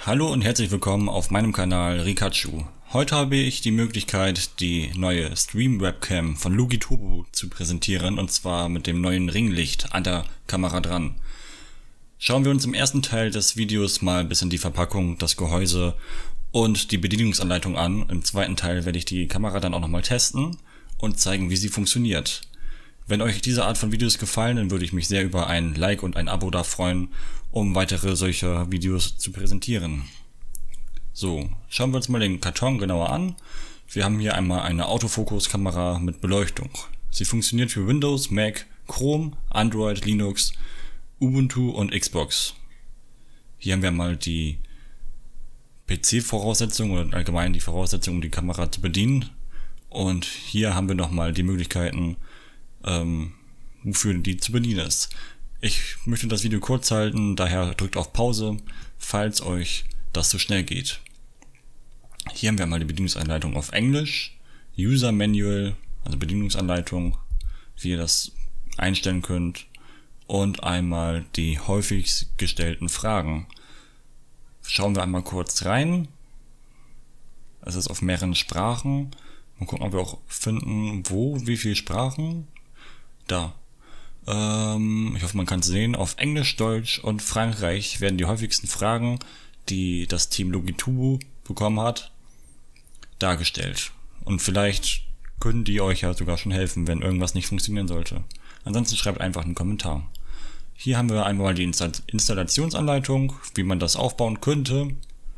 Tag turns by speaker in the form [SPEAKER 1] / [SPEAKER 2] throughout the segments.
[SPEAKER 1] Hallo und herzlich willkommen auf meinem Kanal Rikachu. Heute habe ich die Möglichkeit, die neue Stream-Webcam von Lugitubu zu präsentieren, und zwar mit dem neuen Ringlicht an der Kamera dran. Schauen wir uns im ersten Teil des Videos mal ein bisschen die Verpackung, das Gehäuse und die Bedienungsanleitung an. Im zweiten Teil werde ich die Kamera dann auch nochmal testen und zeigen, wie sie funktioniert. Wenn euch diese Art von Videos gefallen, dann würde ich mich sehr über ein Like und ein Abo da freuen, um weitere solcher Videos zu präsentieren. So, schauen wir uns mal den Karton genauer an. Wir haben hier einmal eine Autofokus-Kamera mit Beleuchtung. Sie funktioniert für Windows, Mac, Chrome, Android, Linux, Ubuntu und Xbox. Hier haben wir mal die PC-Voraussetzungen oder allgemein die Voraussetzungen, um die Kamera zu bedienen. Und hier haben wir nochmal die Möglichkeiten, wofür die zu bedienen ist. Ich möchte das Video kurz halten, daher drückt auf Pause, falls euch das zu schnell geht. Hier haben wir mal die Bedienungsanleitung auf Englisch, User Manual, also Bedienungsanleitung, wie ihr das einstellen könnt, und einmal die häufig gestellten Fragen. Schauen wir einmal kurz rein. Es ist auf mehreren Sprachen. Mal gucken, ob wir auch finden, wie viele Sprachen. Da. Ich hoffe, man kann es sehen. Auf Englisch, Deutsch und Frankreich werden die häufigsten Fragen, die das Team Lugitubu bekommen hat, dargestellt. Und vielleicht können die euch ja sogar schon helfen, wenn irgendwas nicht funktionieren sollte. Ansonsten schreibt einfach einen Kommentar. Hier haben wir einmal die Installationsanleitung, wie man das aufbauen könnte.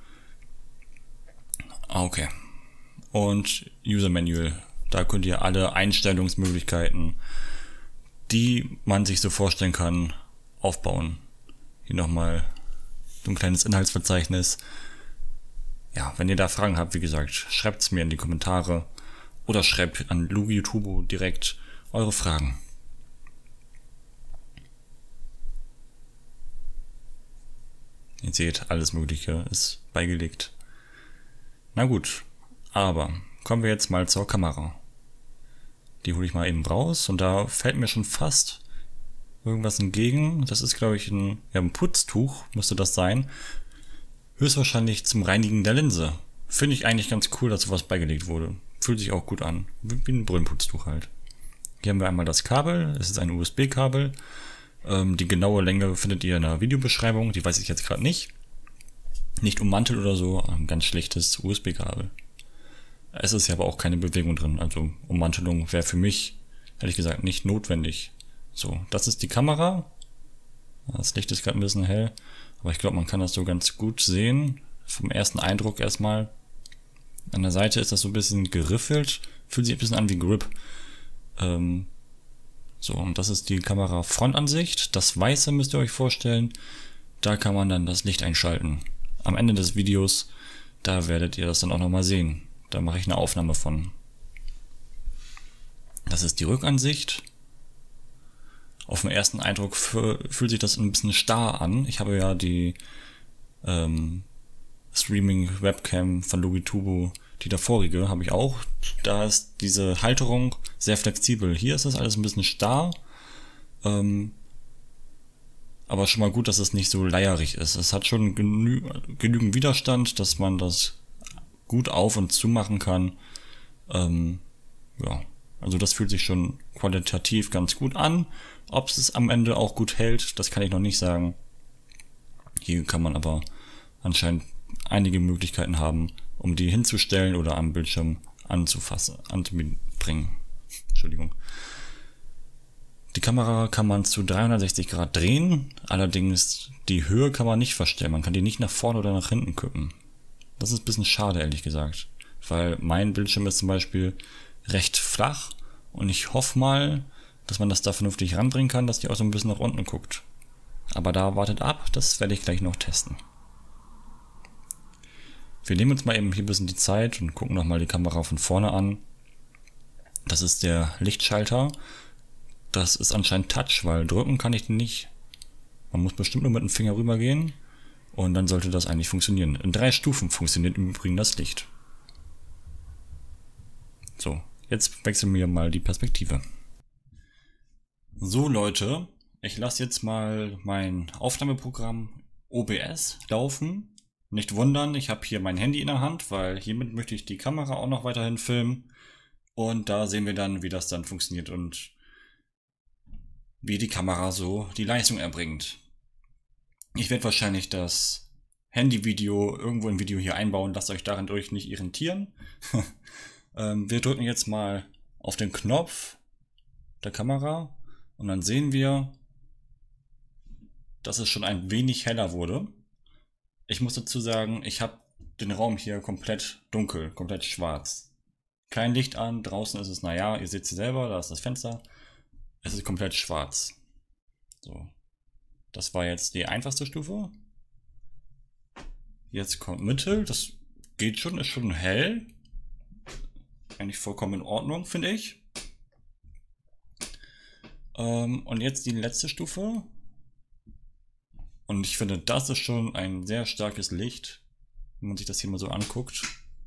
[SPEAKER 1] Okay. Und User Manual. Da könnt ihr alle Einstellungsmöglichkeiten, die man sich so vorstellen kann, aufbauen. Hier nochmal so ein kleines Inhaltsverzeichnis. Ja, wenn ihr da Fragen habt, wie gesagt, schreibt es mir in die Kommentare oder schreibt an Lugitubu direkt eure Fragen. Ihr seht, alles Mögliche ist beigelegt. Na gut, aber kommen wir jetzt mal zur Kamera. Die hole ich mal eben raus und da fällt mir schon fast irgendwas entgegen. Das ist, glaube ich, ein Putztuch, müsste das sein. Höchstwahrscheinlich zum Reinigen der Linse. Finde ich eigentlich ganz cool, dass sowas beigelegt wurde. Fühlt sich auch gut an. Wie ein Brillenputztuch halt. Hier haben wir einmal das Kabel. Es ist ein USB-Kabel. Die genaue Länge findet ihr in der Videobeschreibung. Die weiß ich jetzt gerade nicht. Nicht ummantelt oder so. Ein ganz schlichtes USB-Kabel. Es ist ja aber auch keine Bewegung drin, also Ummantelung wäre für mich, ehrlich gesagt, nicht notwendig. So, das ist die Kamera. Das Licht ist gerade ein bisschen hell, aber ich glaube, man kann das so ganz gut sehen. Vom ersten Eindruck erstmal. An der Seite ist das so ein bisschen geriffelt, fühlt sich ein bisschen an wie Grip. So, und das ist die Kamera-Frontansicht. Das Weiße müsst ihr euch vorstellen. Da kann man dann das Licht einschalten. Am Ende des Videos, da werdet ihr das dann auch nochmal sehen. Da mache ich eine Aufnahme von. Das ist die Rückansicht. Auf den ersten Eindruck fühlt sich das ein bisschen starr an. Ich habe ja die Streaming-Webcam von Lugitubu, die davorige, habe ich auch. Da ist diese Halterung sehr flexibel. Hier ist das alles ein bisschen starr. Aber schon mal gut, dass es nicht so leierig ist. Es hat schon genügend Widerstand, dass man das gut auf- und zumachen kann. Ja, also das fühlt sich schon qualitativ ganz gut an. Ob es am Ende auch gut hält, das kann ich noch nicht sagen. Hier kann man aber anscheinend einige Möglichkeiten haben, um die hinzustellen oder am Bildschirm anzubringen. Entschuldigung. Die Kamera kann man zu 360 Grad drehen, allerdings die Höhe kann man nicht verstellen. Man kann die nicht nach vorne oder nach hinten kippen. Das ist ein bisschen schade, ehrlich gesagt, weil mein Bildschirm ist zum Beispiel recht flach und ich hoffe mal, dass man das da vernünftig ranbringen kann, dass die auch so ein bisschen nach unten guckt. Aber da wartet ab, das werde ich gleich noch testen. Wir nehmen uns mal eben hier ein bisschen die Zeit und gucken nochmal die Kamera von vorne an. Das ist der Lichtschalter. Das ist anscheinend Touch, weil drücken kann ich den nicht. Man muss bestimmt nur mit dem Finger rüber gehen. Und dann sollte das eigentlich funktionieren. In 3 Stufen funktioniert im Übrigen das Licht. So, jetzt wechseln wir mal die Perspektive. So Leute, ich lasse jetzt mal mein Aufnahmeprogramm OBS laufen Nicht wundern, ich habe hier mein Handy in der Hand, weil hiermit möchte ich die Kamera auch noch weiterhin filmen. Und da sehen wir dann, wie das dann funktioniert und wie die Kamera so die Leistung erbringt. Ich werde wahrscheinlich das Handyvideo irgendwo im Video hier einbauen, lasst euch darin durch nicht irritieren. Wir drücken jetzt mal auf den Knopf der Kamera und dann sehen wir, dass es schon ein wenig heller wurde. Ich muss dazu sagen, ich habe den Raum hier komplett dunkel, komplett schwarz. Kein Licht an, draußen ist es, naja, ihr seht es selber, da ist das Fenster. Es ist komplett schwarz. So. Das war jetzt die einfachste Stufe. Jetzt kommt Mittel, das geht schon, ist schon hell. Eigentlich vollkommen in Ordnung, finde ich. Und jetzt die letzte Stufe. Und ich finde, das ist schon ein sehr starkes Licht, wenn man sich das hier mal so anguckt.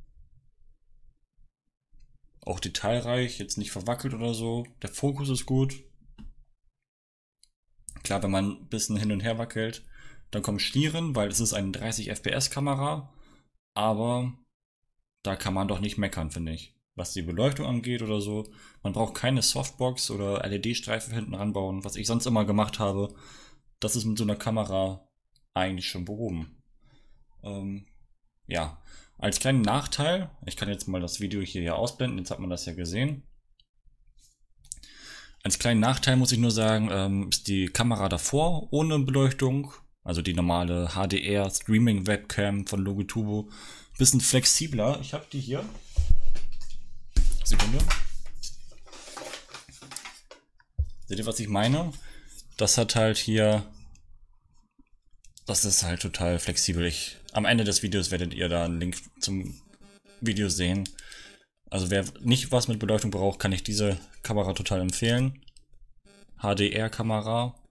[SPEAKER 1] Auch detailreich, jetzt nicht verwackelt oder so. Der Fokus ist gut. Klar, wenn man ein bisschen hin und her wackelt, dann kommt Schlieren, weil es ist eine 30 FPS Kamera. Aber da kann man doch nicht meckern, finde ich. Was die Beleuchtung angeht oder so. Man braucht keine Softbox oder LED-Streifen hinten ranbauen, was ich sonst immer gemacht habe. Das ist mit so einer Kamera eigentlich schon behoben. Ja, als kleinen Nachteil, ich kann jetzt mal das Video hier ausblenden, jetzt hat man das ja gesehen. Als kleinen Nachteil muss ich nur sagen, ist die Kamera davor ohne Beleuchtung, also die normale HDR Streaming Webcam von Logitubo, ein bisschen flexibler. Ich habe die hier. Sekunde. Seht ihr, was ich meine? Das hat halt hier, das ist halt total flexibel. Am Ende des Videos werdet ihr da einen Link zum Video sehen. Also wer nicht was mit Beleuchtung braucht, kann ich diese Kamera total empfehlen. HDR-Kamera,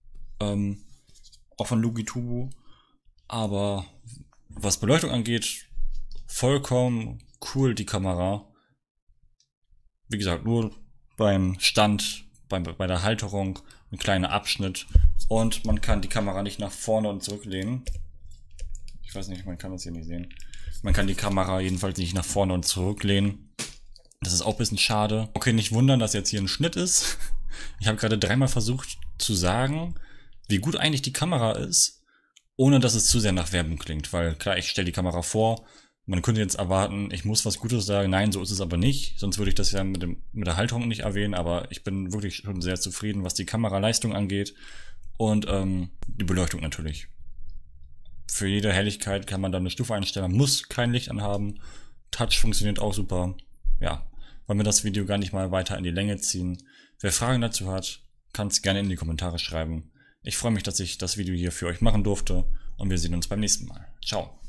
[SPEAKER 1] auch von Logitubo. Aber was Beleuchtung angeht, vollkommen cool die Kamera. Wie gesagt, nur beim Stand, bei der Halterung, ein kleiner Abschnitt. Und man kann die Kamera nicht nach vorne und zurücklehnen. Ich weiß nicht, man kann das hier nicht sehen. Man kann die Kamera jedenfalls nicht nach vorne und zurücklehnen. Das ist auch ein bisschen schade. Okay, nicht wundern, dass jetzt hier ein Schnitt ist. Ich habe gerade dreimal versucht zu sagen, wie gut eigentlich die Kamera ist, ohne dass es zu sehr nach Werbung klingt. Weil klar, ich stelle die Kamera vor, man könnte jetzt erwarten, ich muss was Gutes sagen. Nein, so ist es aber nicht. Sonst würde ich das ja mit der Halterung nicht erwähnen. Aber ich bin wirklich schon sehr zufrieden, was die Kameraleistung angeht. Und die Beleuchtung natürlich. Für jede Helligkeit kann man dann eine Stufe einstellen. Man muss kein Licht anhaben. Touch funktioniert auch super. Ja, wollen wir das Video gar nicht mal weiter in die Länge ziehen. Wer Fragen dazu hat, kann es gerne in die Kommentare schreiben. Ich freue mich, dass ich das Video hier für euch machen durfte und wir sehen uns beim nächsten Mal. Ciao.